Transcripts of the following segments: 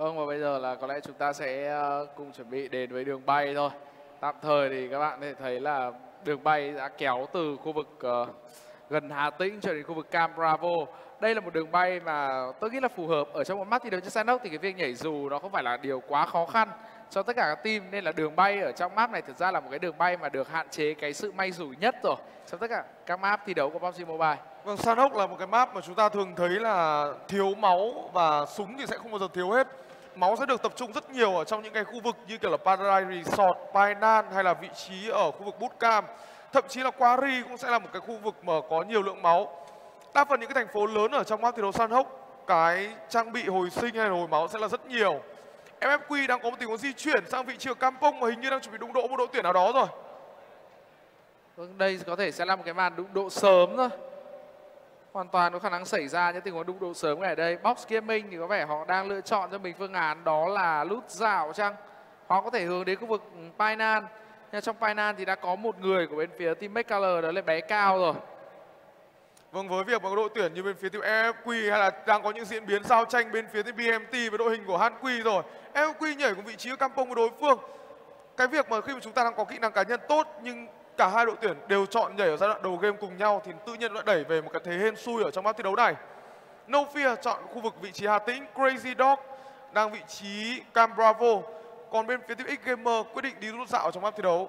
Vâng, và bây giờ là có lẽ chúng ta sẽ cùng chuẩn bị đến với đường bay thôi. Tạm thời thì các bạn có thể thấy là đường bay đã kéo từ khu vực gần Hà Tĩnh cho đến khu vực Cam Bravo. Đây là một đường bay mà tôi nghĩ là phù hợp ở trong một mắt thi đấu trên sandbox, thì cái việc nhảy dù nó không phải là điều quá khó khăn cho tất cả các team, nên là đường bay ở trong map này thực ra là một cái đường bay mà được hạn chế cái sự may rủi nhất rồi trong tất cả các map thi đấu của PUBG Mobile. Vâng, sandbox là một cái map mà chúng ta thường thấy là thiếu máu và súng thì sẽ không bao giờ thiếu hết. Máu sẽ được tập trung rất nhiều ở trong những cái khu vực như kiểu là Paradise Resort, Painan hay là vị trí ở khu vực Bootcamp. Thậm chí là Quarry cũng sẽ là một cái khu vực mà có nhiều lượng máu. Đa phần những cái thành phố lớn ở trong map thi đấu sandbox, cái trang bị hồi sinh hay là hồi máu sẽ là rất nhiều. MFQ đang có một tình huống di chuyển sang vị trí ở Kampong và hình như đang chuẩn bị đụng độ một đội tuyển nào đó rồi. Vâng, đây có thể sẽ là một cái màn đụng độ sớm thôi. Hoàn toàn có khả năng xảy ra những tình huống đụng độ sớm ở đây. Box Gaming thì có vẻ họ đang lựa chọn cho mình phương án đó là lút dạo chăng? Họ có thể hướng đến khu vực Painan. Nhưng trong Painan thì đã có một người của bên phía team MakeColor, đó là bé Cao rồi. Vâng, với việc mà đội tuyển như bên phía team MFQ hay là đang có những diễn biến giao tranh bên phía team BMT với đội hình của Hanqui rồi. MFQ nhảy cùng vị trí ở Kampong của đối phương. Cái việc mà khi mà chúng ta đang có kỹ năng cá nhân tốt nhưng cả hai đội tuyển đều chọn nhảy ở giai đoạn đầu game cùng nhau thì tự nhiên đã đẩy về một cái thế hên xui ở trong map thi đấu này. No Fear chọn khu vực vị trí Hà Tĩnh, Crazy Dog đang vị trí Cam Bravo. Còn bên phía team X Gamer quyết định đi rút dạo trong map thi đấu.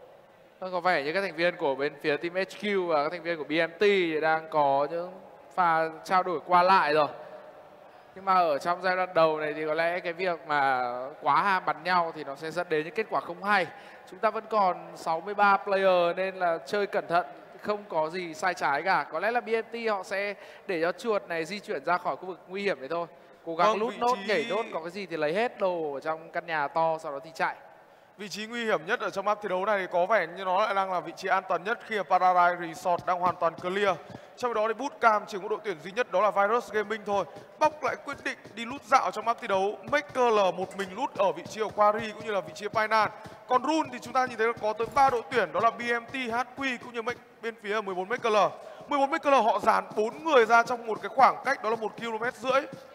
Có vẻ như các thành viên của bên phía team HQ và các thành viên của BMT thì đang có những pha trao đổi qua lại rồi. Nhưng mà ở trong giai đoạn đầu này thì có lẽ cái việc mà quá ham bắn nhau thì nó sẽ dẫn đến những kết quả không hay. Chúng ta vẫn còn 63 player nên là chơi cẩn thận, không có gì sai trái cả. Có lẽ là BMT họ sẽ để cho chuột này di chuyển ra khỏi khu vực nguy hiểm này thôi. Cố gắng lút nốt, nhảy nốt, có cái gì thì lấy hết đồ ở trong căn nhà to, sau đó thì chạy. Vị trí nguy hiểm nhất ở trong map thi đấu này thì có vẻ như nó lại đang là vị trí an toàn nhất khi mà Paradise Resort đang hoàn toàn clear. Trong đó thì Bootcamp chỉ có đội tuyển duy nhất đó là Virus Gaming thôi. Bóc lại quyết định đi lút dạo trong map thi đấu. MakeColor một mình lút ở vị trí ở Quarry cũng như là vị trí Painan. Còn Rune thì chúng ta nhìn thấy là có tới 3 đội tuyển, đó là BMT, HQ cũng như bên phía 14 MakeColor. 14 MakeColor họ dàn 4 người ra trong một cái khoảng cách đó là 1,5 km.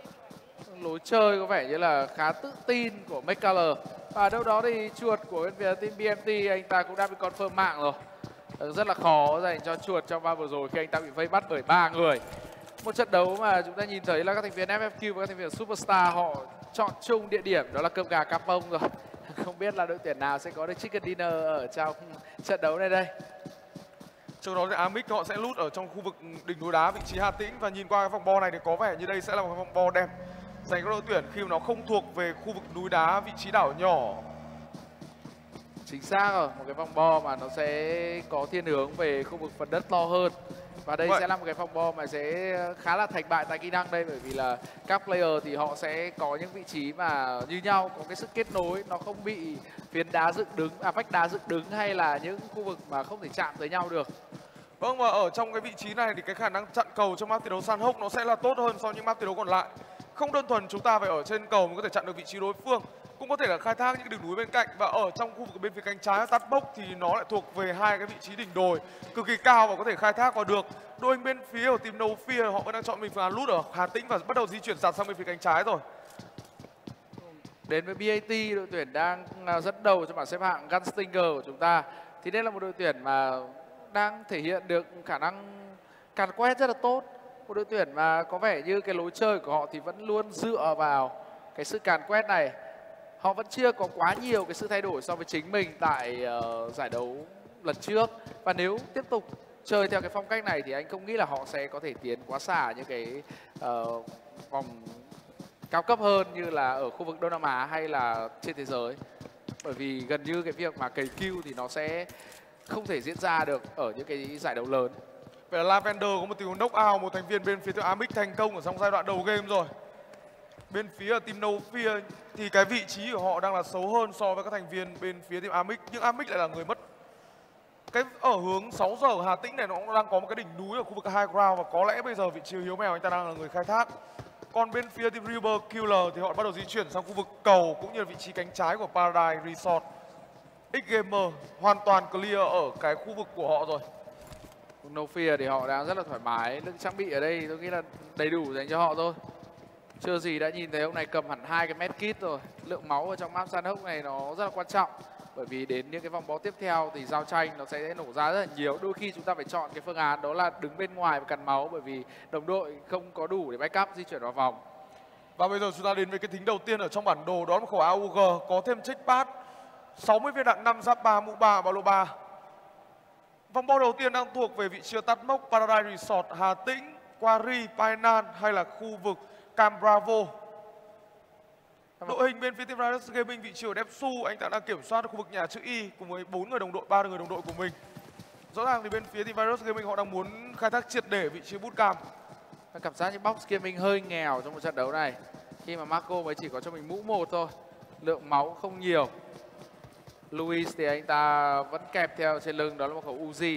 Lối chơi có vẻ như là khá tự tin của MakeColor. Và đâu đó thì chuột của bên phía team BMT anh ta cũng đã bị confirm mạng rồi. Rất là khó dành cho chuột trong va vừa rồi khi anh ta bị vây bắt bởi 3 người. Một trận đấu mà chúng ta nhìn thấy là các thành viên FFQ và các thành viên Superstar họ chọn chung địa điểm đó là cơm gà Kampong rồi. Không biết là đội tuyển nào sẽ có được chicken dinner ở trong trận đấu này đây. Trong đó thì Amic họ sẽ lút ở trong khu vực đỉnh núi đá vị trí Hà Tĩnh, và nhìn qua cái vòng bo này thì có vẻ như đây sẽ là một vòng bo đẹp dành cho đội tuyển khi mà nó không thuộc về khu vực núi đá vị trí đảo nhỏ. Chính xác rồi, một cái vòng bo mà nó sẽ có thiên hướng về khu vực phần đất to hơn. Và đây sẽ là một cái vòng bo mà sẽ khá là thành bại tại kỹ năng đây, bởi vì là các player thì họ sẽ có những vị trí mà như nhau, có cái sức kết nối, nó không bị phiến đá dựng đứng, vách đá dựng đứng hay là những khu vực mà không thể chạm tới nhau được. Vâng, và ở trong cái vị trí này thì cái khả năng chặn cầu trong map thi đấu sandbox nó sẽ là tốt hơn so với những map thi đấu còn lại. Không đơn thuần chúng ta phải ở trên cầu mới có thể chặn được vị trí đối phương, cũng có thể là khai thác những đường núi bên cạnh, và ở trong khu vực bên phía cánh trái sandbox thì nó lại thuộc về hai cái vị trí đỉnh đồi cực kỳ cao và có thể khai thác vào được. Đội hình bên phía của team No Fear họ vẫn đang chọn mình phương án lút ở Hà Tĩnh và bắt đầu di chuyển dạt sang bên phía cánh trái rồi. Đến với BAT, đội tuyển đang dẫn đầu trong bảng xếp hạng Gunstinger của chúng ta, thì đây là một đội tuyển mà đang thể hiện được khả năng càn quét rất là tốt. Một đội tuyển mà có vẻ như cái lối chơi của họ thì vẫn luôn dựa vào cái sự càn quét này. Họ vẫn chưa có quá nhiều cái sự thay đổi so với chính mình tại giải đấu lần trước. Và nếu tiếp tục chơi theo cái phong cách này thì anh không nghĩ là họ sẽ có thể tiến quá xa những cái vòng cao cấp hơn như là ở khu vực Đông Nam Á hay là trên thế giới. Bởi vì gần như cái việc mà cày kill thì nó sẽ không thể diễn ra được ở những cái giải đấu lớn. Vậy là Lavender có một tình huống knock out một thành viên bên phía Amic thành công ở trong giai đoạn đầu game rồi. Bên phía team No Fear thì cái vị trí của họ đang là xấu hơn so với các thành viên bên phía team Amic, nhưng Amic lại là người mất. Cái ở hướng 6 giờ Hà Tĩnh này nó cũng đang có một cái đỉnh núi ở khu vực high ground, và có lẽ bây giờ vị trí Hiếu Mèo anh ta đang là người khai thác. Còn bên phía team River Killer thì họ bắt đầu di chuyển sang khu vực cầu cũng như là vị trí cánh trái của Paradise Resort. X-Gamer hoàn toàn clear ở cái khu vực của họ rồi. No Fear thì họ đang rất là thoải mái. Lượng trang bị ở đây tôi nghĩ là đầy đủ dành cho họ thôi. Chưa gì đã nhìn thấy ông này cầm hẳn 2 cái medkit rồi. Lượng máu ở trong map Sandhawk này nó rất là quan trọng. Bởi vì đến những cái vòng bó tiếp theo thì giao tranh nó sẽ nổ ra rất là nhiều. Đôi khi chúng ta phải chọn cái phương án đó là đứng bên ngoài và cắn máu, bởi vì đồng đội không có đủ để backup di chuyển vào vòng. Và bây giờ chúng ta đến với cái thính đầu tiên ở trong bản đồ, đó là một khẩu AUG có thêm checkpad, 60 viên đạn 5 giáp 3 mũ 3 ba lô 3. Vòng bó đầu tiên đang thuộc về vị trí tắt mốc Paradise Resort, Hà Tĩnh, Quarry, Painan hay là khu vực Cam Bravo. Đội hình bên phía team Virus Gaming vị trí ở Depsu, anh ta đang kiểm soát khu vực nhà chữ Y cùng với 4 người đồng đội, 3 người đồng đội của mình. Rõ ràng thì bên phía team Virus Gaming họ đang muốn khai thác triệt để vị trí bootcamp. Cảm giác như Box Gaming hơi nghèo trong một trận đấu này, khi mà Marco mới chỉ có cho mình mũ 1 thôi, lượng máu không nhiều. Luis thì anh ta vẫn kẹp theo trên lưng, đó là một khẩu Uzi.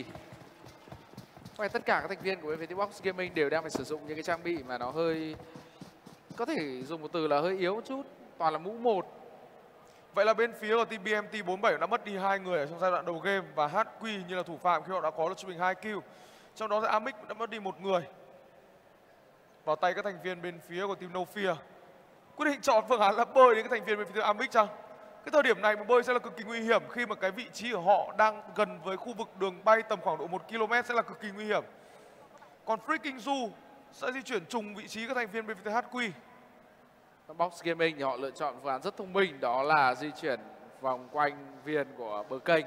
Và tất cả các thành viên của bên phía team Box Gaming đều đang phải sử dụng những cái trang bị mà nó hơi, có thể dùng một từ là hơi yếu một chút, toàn là mũ 1. Vậy là bên phía của team BMT 47 đã mất đi 2 người ở trong giai đoạn đầu game, và HQ như là thủ phạm khi họ đã có được cho mình 2 kill. Trong đó thì Amic đã mất đi 1 người vào tay các thành viên bên phía của team No Fear. Quyết định chọn phương án là bơi đến các thành viên bên phía Amic chăng? Cái thời điểm này mà bơi sẽ là cực kỳ nguy hiểm, khi mà cái vị trí của họ đang gần với khu vực đường bay tầm khoảng độ 1 km sẽ là cực kỳ nguy hiểm. Còn Freaking Zoo sẽ di chuyển trùng vị trí các thành viên bên phía HQ. Box Gaming thì họ lựa chọn phương án rất thông minh, đó là di chuyển vòng quanh viên của bờ kênh.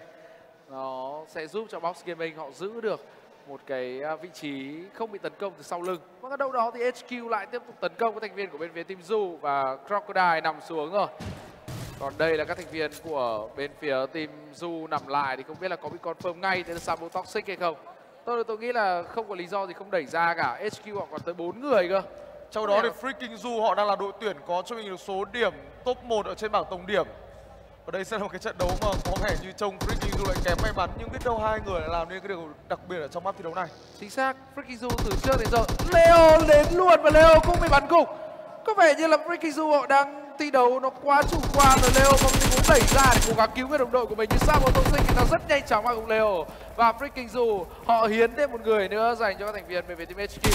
Nó sẽ giúp cho Box Gaming họ giữ được một cái vị trí không bị tấn công từ sau lưng. Và ở đâu đó thì HQ lại tiếp tục tấn công các thành viên của bên phía team Zoo, và Crocodile nằm xuống rồi. Còn đây là các thành viên của bên phía team Zoo nằm lại, thì không biết là có bị confirm ngay đến Sabo Toxic hay không. Tôi nghĩ là không có lý do gì không đẩy ra cả. HQ họ còn tới 4 người cơ. Trong đó thì Freaking Zoo họ đang là đội tuyển có cho mình được số điểm top 1 ở trên bảng tổng điểm. Ở đây sẽ là một cái trận đấu mà có vẻ như trông Freaking Zoo lại kém may mắn, nhưng biết đâu 2 người lại làm nên cái điều đặc biệt ở trong map thi đấu này. Chính xác, Freaking Zoo từ trước đến giờ Leo đến luôn và Leo cũng bị bắn gục. Có vẻ như là Freaking Zoo họ đang thi đấu nó quá chủ quan rồi. Leo không thì cũng đẩy ra để cố gắng cứu người đồng đội của mình, nhưng Sabo Toxic thì nó rất nhanh chóng vào cùng Leo. Và Freaking Zoo họ hiến thêm một người nữa dành cho các thành viên về team HQ.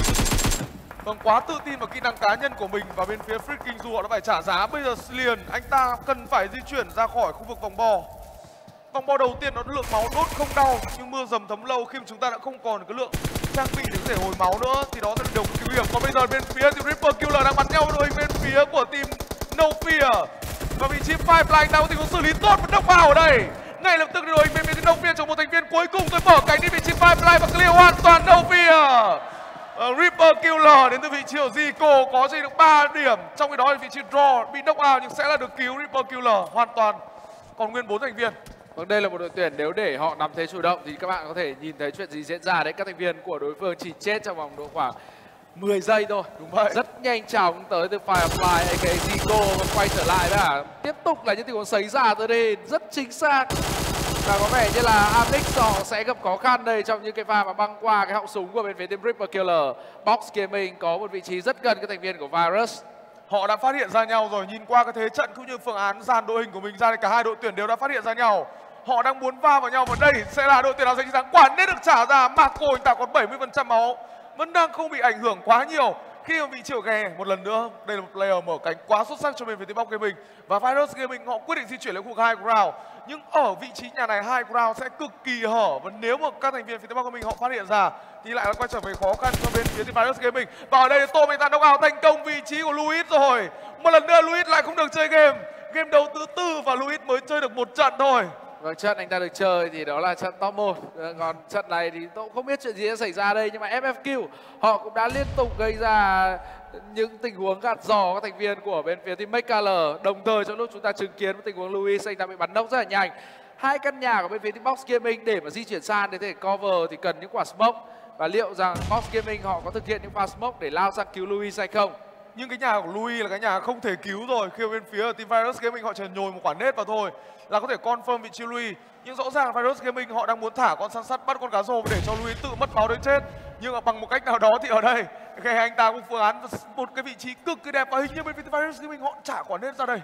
Vâng, quá tự tin vào kỹ năng cá nhân của mình, và bên phía Freaking Zoo họ đã phải trả giá. Bây giờ liền anh ta cần phải di chuyển ra khỏi khu vực vòng bo. Vòng bo đầu tiên nó lượng máu đốt không đau, nhưng mưa dầm thấm lâu khi mà chúng ta đã không còn cái lượng trang bị để có thể hồi máu nữa thì đó là điều cực kỳ nguy hiểm. Còn bây giờ bên phía team Ripper Killer đang bắn nhau, đội hình bên phía của team No Fear và vị trí Pipeline đang có tình huống xử lý tốt và knock vào ở đây. Ngay lập tức đội hình bên phía team No Fear trong một thành viên cuối cùng tôi mở cánh đi vị trí Pipeline và clear hoàn toàn No Fear. Ripper Killer đến từ vị trí của Zico có chỉ được 3 điểm, trong khi đó thì vị trí Draw bị knock out nhưng sẽ là được cứu. Ripper Killer hoàn toàn còn nguyên 4 thành viên. Vâng, đây là một đội tuyển nếu để họ nắm thế chủ động thì các bạn có thể nhìn thấy chuyện gì diễn ra đấy. Các thành viên của đối phương chỉ chết trong vòng độ khoảng 10 giây thôi. Đúng vậy. Rất nhanh chóng tới từ Firefly aka Zico và quay trở lại và tiếp tục là những tình huống sấy ra tới đây rất chính xác. Và có vẻ như là Amix họ sẽ gặp khó khăn đây trong những cái pha mà băng qua cái họng súng của bên phía team Ripper Killer. Box Gaming có một vị trí rất gần các thành viên của Virus. Họ đã phát hiện ra nhau rồi, nhìn qua cái thế trận cũng như phương án dàn đội hình của mình ra thì cả hai đội tuyển đều đã phát hiện ra nhau. Họ đang muốn va vào nhau, và đây sẽ là đội tuyển nào giành chiến thắng. Quả nét được trả ra, Marco anh ta còn 70% máu, vẫn đang không bị ảnh hưởng quá nhiều khi mà bị chịu ghè một lần nữa. Đây là một player mở cánh quá xuất sắc cho bên phía team Box Gaming, và Virus Gaming họ quyết định di chuyển lên khu vực high ground. Nhưng ở vị trí nhà này high ground sẽ cực kỳ hở, và nếu mà các thành viên phía team Box Gaming họ phát hiện ra thì lại là quay trở về khó khăn cho bên phía team Virus Gaming. Và ở đây Tom anh ta knock out thành công vị trí của Luis rồi. Một lần nữa Luis lại không được chơi game. Game đấu thứ tư và Luis mới chơi được một trận thôi. Vâng, trận anh ta được chơi thì đó là trận top 1. Còn trận này thì tôi cũng không biết chuyện gì sẽ xảy ra đây, nhưng mà FFQ họ cũng đã liên tục gây ra những tình huống gạt giò các thành viên của bên phía team MakeColor. Đồng thời trong lúc chúng ta chứng kiến một tình huống Luis anh ta bị bắn nóc rất là nhanh. Hai căn nhà của bên phía team Box Gaming để mà di chuyển sang để thể cover thì cần những quả smoke, và liệu rằng Box Gaming họ có thực hiện những pha smoke để lao sang cứu Luis hay không? Nhưng cái nhà của Louis là cái nhà không thể cứu rồi, khi bên phía team Virus Gaming họ chỉ nhồi một quả nết vào thôi là có thể confirm vị trí Louis. Nhưng rõ ràng Virus Gaming họ đang muốn thả con săn sắt bắt con cá rô để cho Louis tự mất máu đến chết. Nhưng mà bằng một cách nào đó thì ở đây cái anh ta cũng phương án một cái vị trí cực kỳ đẹp, và hình như bên phía Virus Gaming họ trả quả nết ra đây.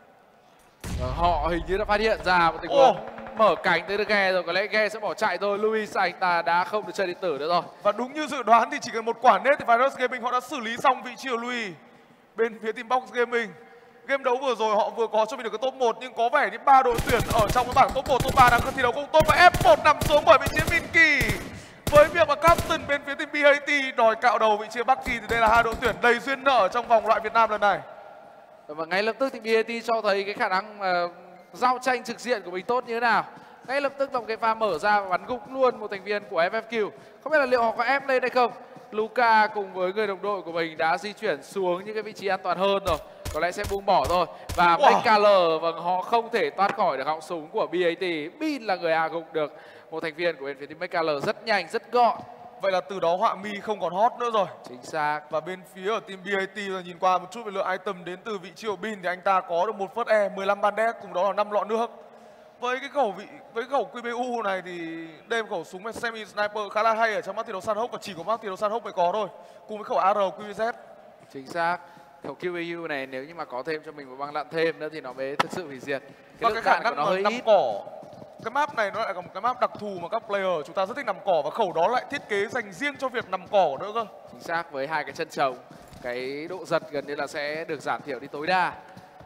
Họ hình như đã phát hiện ra một tình huống mở cánh tới được Ghe rồi, có lẽ Ghe sẽ bỏ chạy thôi. Luis anh ta đã không được chơi điện tử nữa rồi. Và đúng như dự đoán thì chỉ cần một quả nết thì Virus Gaming họ đã xử lý xong vị trí của Louis. bên phía team Box Gaming. Game đấu vừa rồi họ vừa có cho mình được cái top 1 nhưng có vẻ như 3 đội tuyển ở trong cái bảng top 1, top 3 đang thi đấu không tốt và F1 nằm xuống bởi vị trí Minky. Với việc mà Captain bên phía team BAT đòi cạo đầu vị trí Bucky thì đây là hai đội tuyển đầy duyên nợ trong vòng loại Việt Nam lần này. Và ngay lập tức thì BAT cho thấy cái khả năng giao tranh trực diện của mình tốt như thế nào. Ngay lập tức là một cái pha mở ra và bắn gục luôn một thành viên của FFQ. Không biết là liệu họ có ép lên hay không. Luca cùng với người đồng đội của mình đã di chuyển xuống những cái vị trí an toàn hơn rồi. Có lẽ sẽ buông bỏ thôi. Và McCallum, vâng, họ không thể thoát khỏi được họng súng của BAT. Bin là người hạ gục được một thành viên của bên phía team McCallum rất nhanh, rất gọn. Vậy là từ đó họa mi không còn hot nữa rồi. Chính xác. Và bên phía ở team BAT là nhìn qua một chút về lượng item đến từ vị trí của Bin thì anh ta có được 1 phớt E, 15 bandage cùng đó là 5 lọ nước. Với cái khẩu QBU này thì đây là khẩu súng semi sniper khá là hay ở trong Martino Sanhok và chỉ có Martino Sanhok mới có thôi. Cùng với khẩu AR QZ. Chính xác. Khẩu QBU này nếu như mà có thêm cho mình một băng đạn thêm nữa thì nó mới thực sự hủy diệt. Và cái khả năng nó hơi nằm cỏ. Cái map này nó lại là một cái map đặc thù mà các player chúng ta rất thích nằm cỏ và khẩu đó lại thiết kế dành riêng cho việc nằm cỏ nữa cơ. Chính xác, với hai cái chân trống, cái độ giật gần như là sẽ được giảm thiểu đi tối đa.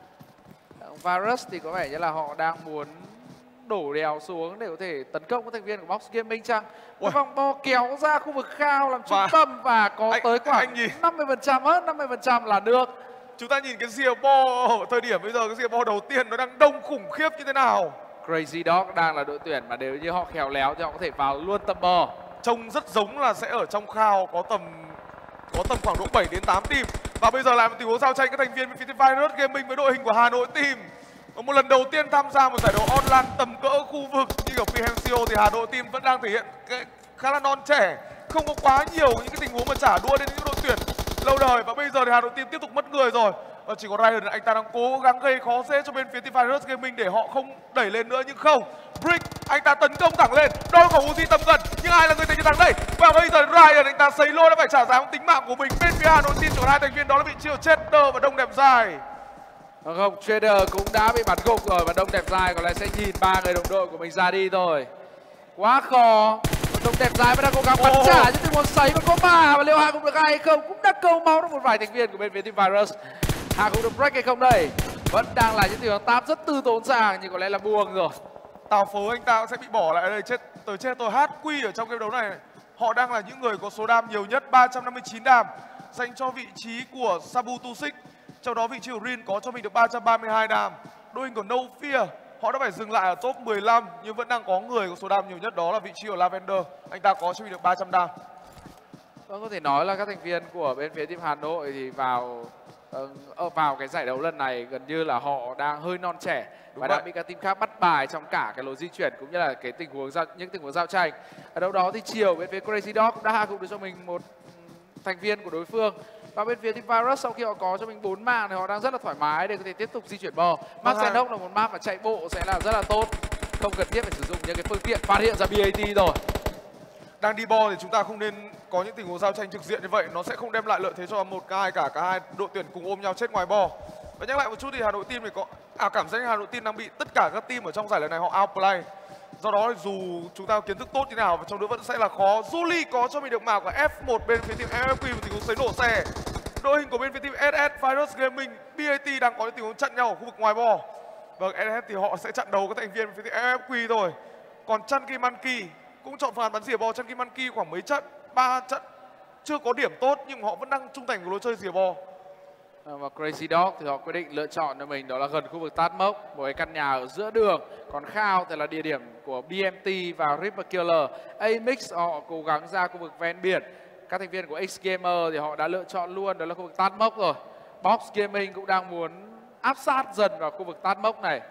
Varus thì có vẻ như là họ đang muốn đổ đèo xuống để có thể tấn công các thành viên của Box Gaming chăng? Một vòng bo kéo ra khu vực khao làm trung tâm và có tới khoảng 50% hết, 50% là nước. Chúng ta nhìn cái rìa bo ở thời điểm bây giờ, cái rìa bo đầu tiên nó đang đông khủng khiếp như thế nào. Crazy Dog đang là đội tuyển mà nếu như họ khéo léo thì họ có thể vào luôn tầm bo. Trông rất giống là sẽ ở trong khao có tầm khoảng độ 7 đến 8 team. Và bây giờ lại một tình huống giao tranh các thành viên bên phía Virus Gaming với đội hình của Hà Nội Team. Một lần đầu tiên tham gia một giải đấu online tầm cỡ khu vực như ở PMCO thì Hà Nội Team vẫn đang thể hiện khá là non trẻ, không có quá nhiều những cái tình huống mà trả đua đến những đội tuyển lâu đời. Và bây giờ thì Hà Nội Team tiếp tục mất người rồi. Và chỉ có Ryan, anh ta đang cố gắng gây khó dễ cho bên phía team Virus Gaming để họ không đẩy lên nữa, nhưng không. Brick, anh ta tấn công thẳng lên, đôi khẩu Uzi tầm gần, nhưng ai là người giành chiến thắng đây? Và bây giờ Ryan, anh ta sấy lôi đã phải trả giá tính mạng của mình. Bên phía Hà Nội Team chỉ còn hai thành viên đó là bị chiêu Cheddar và Đông Đẹp Dài. Không, Trader cũng đã bị bắn gục rồi và Đông Đẹp Dài có lẽ sẽ nhìn ba người đồng đội của mình ra đi thôi. Quá khó. Đông Đẹp Dài vẫn đang cố gắng bắn trả những tình huống sấy và có mà và liệu hạ cũng được ai hay không? Cũng đã câu máu được một vài thành viên của bên phía team Virus. Hạ cũng được break hay không đây? Vẫn đang là những tình huống tám rất tư tốn sàng nhưng có lẽ là buông rồi. Tào Phố anh ta sẽ bị bỏ lại ở đây, chết tôi HQ ở trong game đấu này. Họ đang là những người có số đam nhiều nhất, 359 đam dành cho vị trí của Sabu Tusik. Trong đó vị trí của Rin có cho mình được 332 đam. Đội hình của No Fear họ đã phải dừng lại ở top 15 nhưng vẫn đang có người có số đam nhiều nhất, đó là vị trí của Lavender. Anh ta có cho mình được 300 đam. Vâng, có thể nói là các thành viên của bên phía team Hà Nội thì vào cái giải đấu lần này gần như là họ đang hơi non trẻ và đang bị các team khác bắt bài trong cả cái lối di chuyển cũng như là cái những tình huống giao tranh. Ở đâu đó thì chiều bên phía Crazy Dog cũng đã hạ gục được cho mình một thành viên của đối phương. Và bên phía team Virus sau khi họ có cho mình 4 mạng thì họ đang rất là thoải mái để có thể tiếp tục di chuyển bò. Map Sandok là một map mà chạy bộ sẽ là rất là tốt, không cần thiết phải sử dụng những cái phương tiện. Phát hiện ra BAT rồi. Đang đi bo thì chúng ta không nên có những tình huống giao tranh trực diện như vậy, nó sẽ không đem lại lợi thế cho cả hai đội tuyển cùng ôm nhau chết ngoài bo. Và nhắc lại một chút thì Hà Nội Team thì cảm giác Hà Nội Team đang bị tất cả các team ở trong giải lần này họ outplay. Do đó dù chúng ta kiến thức tốt như nào và trong đó vẫn sẽ là khó. Julie có cho mình được màu của F1 bên phía team FFQ một tình huống sấy nổ xe. Đội hình của bên phía team SS Virus Gaming, BAT đang có những tình huống chặn nhau ở khu vực ngoài bo. Vâng, SS thì họ sẽ chặn đầu các thành viên bên phía team FFQ thôi. Còn Chunky Monkey cũng chọn phương án bắn rìa bo. Chunky Monkey khoảng mấy trận, 3 trận chưa có điểm tốt nhưng họ vẫn đang trung thành với lối chơi rìa bo. Và Crazy Dog thì họ quyết định lựa chọn cho mình đó là gần khu vực Tát Mốc, một cái căn nhà ở giữa đường. Còn Khao thì là địa điểm của BMT và Ripper Killer. Amix họ cố gắng ra khu vực ven biển. Các thành viên của X Gamer thì họ đã lựa chọn luôn đó là khu vực Tát Mốc rồi. Box Gaming cũng đang muốn áp sát dần vào khu vực Tát Mốc này.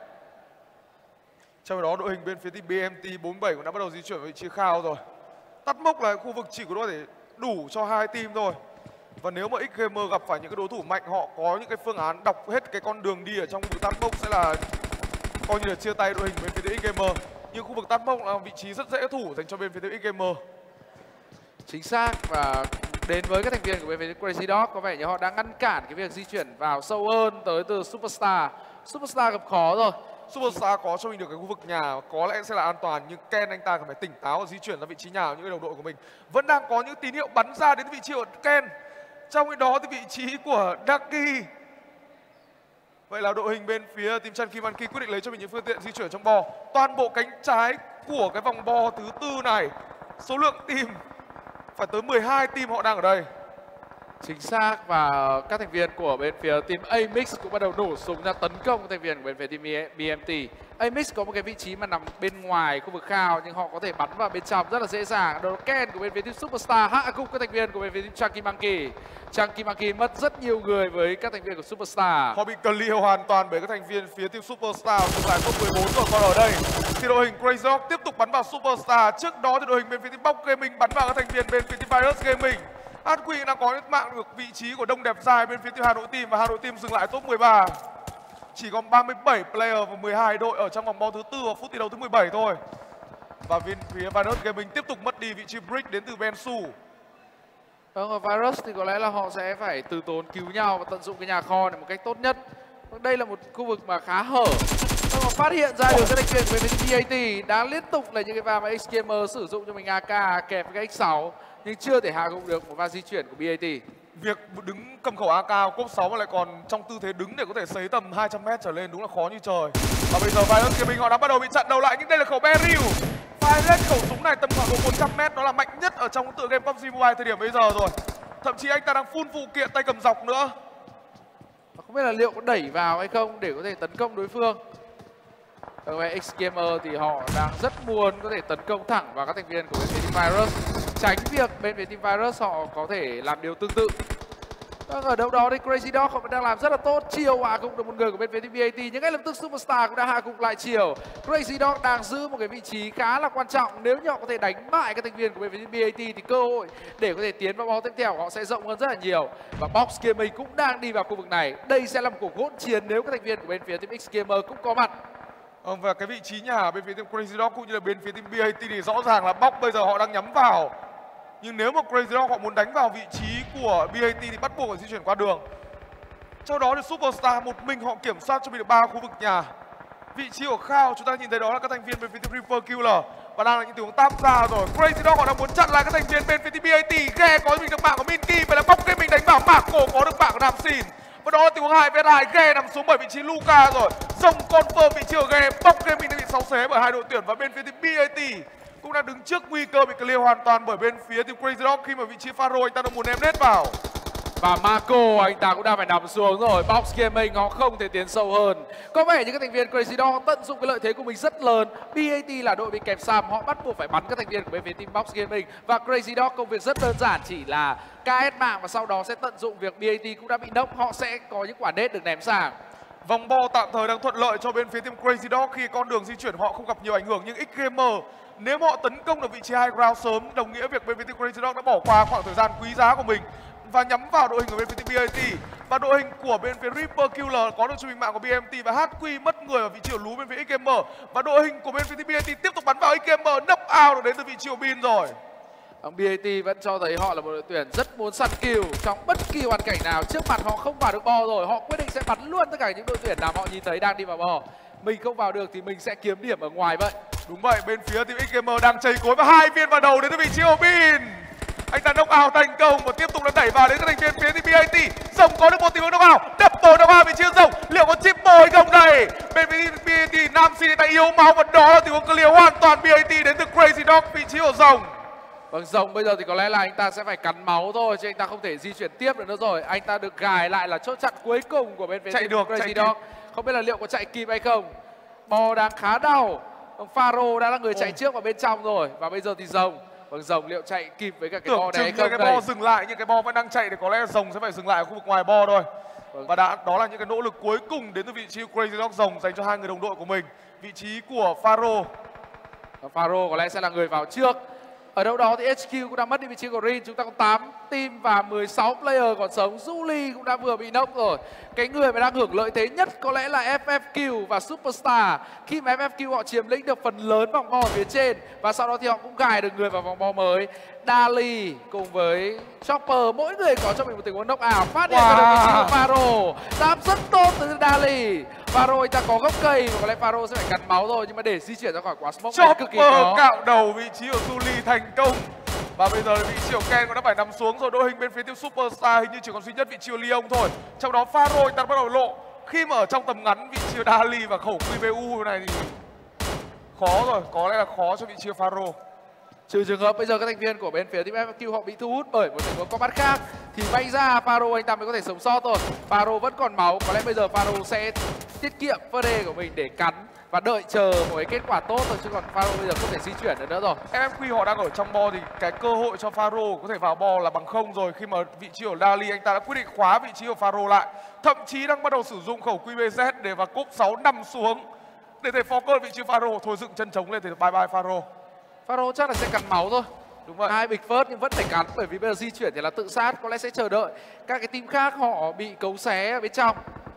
Trong đó đội hình bên phía team BMT 47 cũng đã bắt đầu di chuyển về vị trí Khao rồi. Tát Mốc là khu vực chỉ có thể đủ cho hai team thôi. Và nếu mà X Gamer gặp phải những cái đối thủ mạnh, họ có những cái phương án đọc hết cái con đường đi ở trong khu vực Tát Mốc sẽ là coi như là chia tay đội hình bên phía X Gamer. Nhưng khu vực Tát Mốc là vị trí rất dễ thủ dành cho bên phía X Gamer. Chính xác, và đến với các thành viên của bên phía Crazy Dog có vẻ như họ đang ngăn cản cái việc di chuyển vào sâu hơn tới từ Superstar. Superstar gặp khó rồi. Superstar có cho mình được cái khu vực nhà có lẽ sẽ là an toàn, nhưng Ken anh ta cần phải tỉnh táo và di chuyển ra vị trí nhà của những đồng đội của mình. Vẫn đang có những tín hiệu bắn ra đến vị trí của Ken. Trong khi đó thì vị trí của Ducky. Vậy là đội hình bên phía team Chan Kim An Ki quyết định lấy cho mình những phương tiện di chuyển trong bo. Toàn bộ cánh trái của cái vòng bo thứ tư này, số lượng team phải tới 12 team họ đang ở đây. Chính xác, và các thành viên của bên phía team Amix cũng bắt đầu nổ súng ra tấn công thành viên của bên phía team BMT. Amix có một cái vị trí mà nằm bên ngoài khu vực khao nhưng họ có thể bắn vào bên trong rất là dễ dàng. Đó là Ken của bên phía team Superstar hạ gục các thành viên của bên phía team Chunky Monkey. Chunky Monkey mất rất nhiều người với các thành viên của Superstar. Họ bị clear hoàn toàn bởi các thành viên phía team Superstar, dừng lại top 14 rồi. Còn ở đây thì đội hình Crazy Dog tiếp tục bắn vào Superstar. Trước đó thì đội hình bên phía team Box Gaming bắn vào các thành viên bên phía team Virus Gaming. Atqui đang có mạng được vị trí của đông đẹp dài bên phía team Hà Nội Team, và Hà Nội Team dừng lại top 13. Chỉ còn 37 player và 12 đội ở trong vòng bo thứ tư và phút thi đấu thứ 17 thôi. Và bên phía Virus Gaming tiếp tục mất đi vị trí break đến từ Bensu. Ở Virus thì có lẽ là họ sẽ phải từ tốn cứu nhau và tận dụng cái nhà kho này một cách tốt nhất. Đây là một khu vực mà khá hở. Họ phát hiện ra được các thành viên về BAT đã liên tục là những cái pha mà Xgamer sử dụng cho mình AK kèm với cái X6 nhưng chưa thể hạ gục được một pha di chuyển của BAT. Việc đứng cầm khẩu AK cốp 6 mà lại còn trong tư thế đứng để có thể sấy tầm 200m trở lên đúng là khó như trời. Và bây giờ Virus Gaming họ đã bắt đầu bị chặn đầu lại, nhưng đây là khẩu Beryl. Virus khẩu súng này tầm khoảng độ 100m, đó là mạnh nhất ở trong tựa game PUBG Mobile thời điểm bây giờ rồi. Thậm chí anh ta đang full phụ kiện tay cầm dọc nữa. Không biết là liệu có đẩy vào hay không để có thể tấn công đối phương. Ở về Xgamer thì họ đang rất muốn có thể tấn công thẳng vào các thành viên của bên phía team Virus, tránh việc bên phía team Virus họ có thể làm điều tương tự. Ở đâu đó thì Crazy Dog họ vẫn đang làm rất là tốt. Chiều hạ gục được một người của bên phía team BAT, nhưng ngay lập tức Superstar cũng đã hạ gục lại Chiều. Crazy Dog đang giữ một cái vị trí khá là quan trọng. Nếu như họ có thể đánh bại các thành viên của bên phía team BAT thì cơ hội để có thể tiến vào bóng tiếp theo họ sẽ rộng hơn rất là nhiều. Và Box Gaming cũng đang đi vào khu vực này. Đây sẽ là một cuộc hỗn chiến nếu các thành viên của bên phía team Xgamer cũng có mặt. Và cái vị trí nhà bên phía team Crazy Dog cũng như là bên phía team BAT thì rõ ràng là Box bây giờ họ đang nhắm vào. Nhưng nếu mà Crazy Dog họ muốn đánh vào vị trí của BAT thì bắt buộc phải di chuyển qua đường. Sau đó thì Superstar một mình họ kiểm soát cho mình được 3 khu vực nhà. Vị trí của Khao chúng ta nhìn thấy đó là các thành viên bên phía team Reaper Killer và đang là những tình huống táp ra rồi. Crazy Dog họ đang muốn chặn lại các thành viên bên phía team BAT. Ghe có mình được mạng của Minky, vậy là Box Gaming đánh vào Marco có được mạng của Nam Xin. Và đó là tình huống 2v2, Ghe nằm xuống bởi vị trí Luca rồi. Rồng confirm vị trí của Ghe. Box Gaming đã bị sáu xé bởi hai đội tuyển, và bên phía team BAT cũng đang đứng trước nguy cơ bị clear hoàn toàn bởi bên phía team Crazy Dog khi mà vị trí Pharaoh anh ta đang muốn ném nét vào. Và Marco anh ta cũng đang phải nằm xuống rồi. Box Gaming họ không thể tiến sâu hơn. Có vẻ như các thành viên Crazy Dog tận dụng cái lợi thế của mình rất lớn. BAT là đội bị kẹp Sam, họ bắt buộc phải bắn các thành viên của bên phía team Box Gaming. Và Crazy Dog công việc rất đơn giản, chỉ là KS mạng và sau đó sẽ tận dụng việc BAT cũng đã bị nốc, họ sẽ có những quả nết được ném sang. Vòng bo tạm thời đang thuận lợi cho bên phía team Crazy Dog khi con đường di chuyển họ không gặp nhiều ảnh hưởng, nhưng Xgamer nếu họ tấn công được vị trí high ground sớm đồng nghĩa việc bên phía team Crazy Dog đã bỏ qua khoảng thời gian quý giá của mình và nhắm vào đội hình của bên phía team BAT. Và đội hình của bên phía Reaper Killer có được cho mình mạng của BMT và HQ mất người ở vị trí ở lú bên phía Xgamer, và đội hình của bên phía team BAT tiếp tục bắn vào Xgamer, knock out được đến từ vị trí của Bin rồi. BAT vẫn cho thấy họ là một đội tuyển rất muốn săn kill trong bất kỳ hoàn cảnh nào. Trước mặt họ không vào được bo rồi, họ quyết định sẽ bắn luôn tất cả những đội tuyển nào họ nhìn thấy đang đi vào bo. Mình không vào được thì mình sẽ kiếm điểm ở ngoài vậy. Đúng vậy, bên phía team Xgamer đang chầy cối và 2 viên vào đầu đến từ vị trí của Bin. Anh ta knock out thành công và tiếp tục là đẩy vào đến các thành viên phía team BAT. Rồng có được một tình huống knock out, double knock out vị trí Rồng. Liệu có chip bồi không đây? Bên phía BAT Nam Xin ta yếu máu và đó là tình huống clear hoàn toàn BAT đến từ Crazy Dog vị trí của Rồng. Vâng, Rồng bây giờ thì có lẽ là anh ta sẽ phải cắn máu thôi chứ anh ta không thể di chuyển tiếp được nữa rồi. Anh ta được gài lại là chốt chặn cuối cùng của bên phía chạy được Crazy Dog. Không biết là liệu có chạy kịp hay không. Bo đang khá đau. Pharaoh đã là người chạy trước vào bên trong rồi. Và bây giờ thì Rồng. Vâng, Rồng liệu chạy kịp với cả cái bo này hay không? Cái bo dừng lại nhưng cái bo vẫn đang chạy thì có lẽ Rồng sẽ phải dừng lại ở khu vực ngoài bo thôi. Và đó là những cái nỗ lực cuối cùng đến từ vị trí Crazy Dog Rồng dành cho hai người đồng đội của mình. Vị trí của Pharaoh. Pharaoh có lẽ sẽ là người vào trước. Ở đâu đó thì HQ cũng đã mất đi vị trí của Rin. Chúng ta có 8 team và 16 player còn sống. Julie cũng đã vừa bị knock rồi. Cái người mà đang hưởng lợi thế nhất có lẽ là FFQ và Superstar. Khi mà FFQ họ chiếm lĩnh được phần lớn vòng bo ở phía trên. Và sau đó thì họ cũng gài được người vào vòng bo mới. Dali cùng với Chopper, mỗi người có cho mình một tình huống knock out. Phát hiện ra được vị trí của Pharaoh. Đáp rất tốt từ Dali. Pharaoh anh ta có gốc cây và có lẽ Pharaoh sẽ phải cắn máu thôi, nhưng mà để di chuyển ra khỏi quả smoke này cực kỳ khó. Chopper cạo đầu vị trí của Julie thành công. Và bây giờ vị trí của Ken cũng đã phải nằm xuống rồi. Đội hình bên phía team Superstar hình như chỉ còn duy nhất vị trí của Leon thôi. Trong đó Faro anh ta bắt đầu lộ. Khi mà ở trong tầm ngắn vị trí của Dali và khẩu QBU này thì khó rồi, có lẽ là khó cho vị trí của Faro. Trừ trường hợp bây giờ các thành viên của bên phía team FFQ họ bị thu hút bởi một tình huống combat khác thì bay ra Faro anh ta mới có thể sống sót thôi. Faro vẫn còn máu, có lẽ bây giờ Faro sẽ tiết kiệm first aid của mình để cắn và đợi chờ một cái kết quả tốt thôi, chứ còn Faro bây giờ không thể di chuyển được nữa rồi. FFQ họ đang ở trong bo thì cái cơ hội cho Faro có thể vào bo là bằng không rồi, khi mà vị trí của Dali anh ta đã quyết định khóa vị trí của Faro lại. Thậm chí đang bắt đầu sử dụng khẩu QBZ để vào cúp 6 nằm xuống để thể focus vị trí Faro. Thôi dựng chân trống lên thì bye bye Faro. Faro chắc là sẽ cắn máu thôi. Đúng vậy. Hai bịch first nhưng vẫn phải cắn, bởi vì bây giờ di chuyển thì là tự sát, có lẽ sẽ chờ đợi các cái team khác họ bị cấu xé ở bên trong.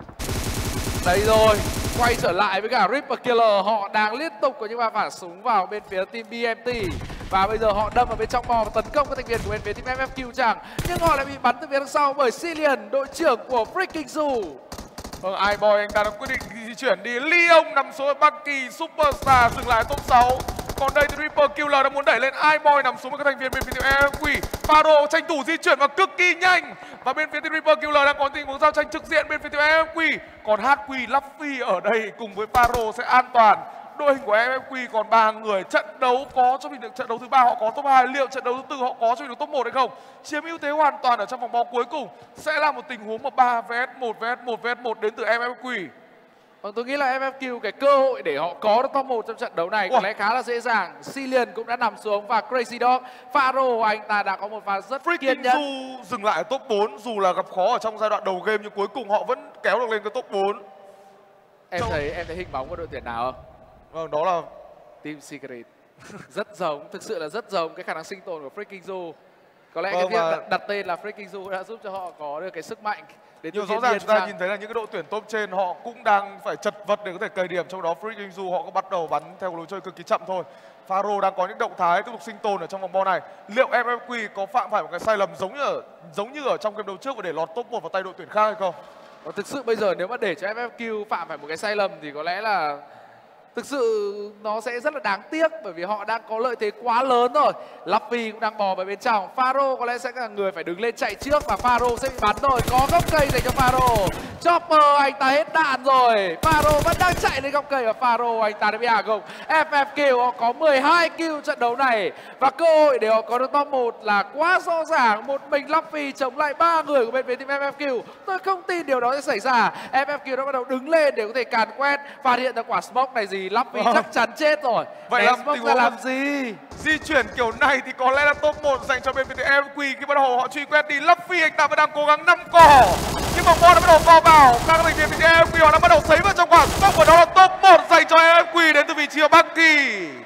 Đấy rồi, quay trở lại với cả Ripper Killer, họ đang liên tục có những pha phản súng vào bên phía team BMT. Và bây giờ họ đâm vào bên trong bo và tấn công các thành viên của bên phía team FFQ chẳng. Nhưng họ lại bị bắn từ phía đằng sau bởi Cillian, đội trưởng của Freaking Zoo. Vâng, iBoy anh ta đã quyết định di chuyển đi. Leon nằm xuống ở Bucky, Superstar dừng lại top 6. Còn đây thì Ripper Killer đã muốn đẩy lên iBoy nằm xuống với các thành viên bên phía team FFQ. Faro tranh thủ di chuyển và cực kỳ nhanh. Và bên phía team Ripper Killer đang có tình huống giao tranh trực diện bên phía team FFQ. Còn HQ Luffy ở đây cùng với Faro sẽ an toàn. Đội hình của FFQ còn 3 người. Trận đấu có cho mình được trận đấu thứ 3 họ có top 2, liệu trận đấu thứ 4 họ có cho mình được top 1 hay không? Chiếm ưu thế hoàn toàn ở trong vòng bo cuối cùng sẽ là một tình huống mà 3 vs 1 vs 1 vs 1 đến từ FFQ. Vâng, tôi nghĩ là FFQ cái cơ hội để họ có được top 1 trong trận đấu này có lẽ khá là dễ dàng. Cillian cũng đã nằm xuống và Crazy Dog, Faro anh ta đã có một pha rất kiên nhẫn. Freaking dừng lại ở top 4 dù là gặp khó ở trong giai đoạn đầu game nhưng cuối cùng họ vẫn kéo được lên cái top 4. Em thấy hình bóng của đội tuyển nào không? Vâng, đó là Team Secret. Rất giống, thực sự là rất giống cái khả năng sinh tồn của Freaking Zoo. Có lẽ vâng, cái việc đặt tên là Freaking Zoo đã giúp cho họ có được cái sức mạnh. Nhưng rõ ràng chúng ta nhìn thấy là những cái đội tuyển top trên họ cũng đang phải chật vật để có thể cày điểm, trong đó Freaking Zoo họ có bắt đầu bắn theo lối chơi cực kỳ chậm thôi. Faro đang có những động thái tiếp tục sinh tồn ở trong vòng bo này. Liệu FFQ có phạm phải một cái sai lầm giống như ở trong game đấu trước và để lọt top 1 vào tay đội tuyển khác hay không? Và thực sự bây giờ nếu mà để cho FFQ phạm phải một cái sai lầm thì có lẽ là thực sự nó sẽ rất là đáng tiếc, bởi vì họ đang có lợi thế quá lớn rồi. Luffy cũng đang bò vào bên trong. Faro có lẽ sẽ là người phải đứng lên chạy trước và Faro sẽ bị bắn rồi. Có gốc cây dành cho Faro. Chopper anh ta hết đạn rồi. Faro vẫn đang chạy lên góc cây và Faro anh ta đã bị hạ gục. FFQ họ có 12 kill trận đấu này và cơ hội để họ có được top 1 là quá rõ ràng. Một mình Luffy chống lại 3 người của bên phía team FFQ. Tôi không tin điều đó sẽ xảy ra. FFQ đã bắt đầu đứng lên để có thể càn quét, phát hiện ra quả smoke này gì. Luffy chắc chắn chết rồi. Vậy là smoke ra làm gì? Di chuyển kiểu này thì có lẽ là top 1 dành cho bên phía FFQ. Khi bắt đầu họ truy quét đi, Luffy anh ta vẫn đang cố gắng nắm cỏ. Nhưng mà bo đã bắt đầu vào vào. Các thành viên bên phía FFQ họ đã bắt đầu sấy vào trong quả smoke và đó là top 1 dành cho FFQ đến từ vị trí của Bucky.